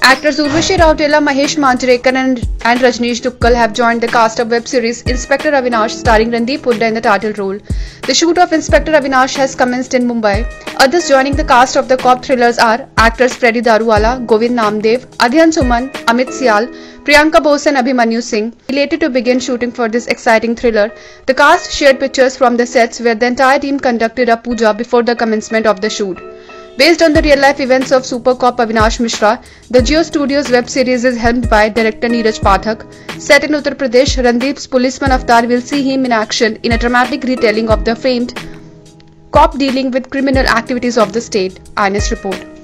Actors Urvashi Rautela, Mahesh Manjrekar and Rajneesh Dukkal have joined the cast of web series Inspector Avinash starring Randeep Hooda in the title role. The shoot of Inspector Avinash has commenced in Mumbai. Others joining the cast of the cop thrillers are actors Freddy Daruwala, Govind Namdev, Adhyan Suman, Amit Sial, Priyanka Bose and Abhimanyu Singh. Related to begin shooting for this exciting thriller, the cast shared pictures from the sets where the entire team conducted a puja before the commencement of the shoot. Based on the real-life events of Super Cop Avinash Mishra, the Jio Studios web series is helmed by director Neeraj Pathak. Set in Uttar Pradesh, Randeep's policeman avatar will see him in action in a dramatic retelling of the famed cop dealing with criminal activities of the state. INS report.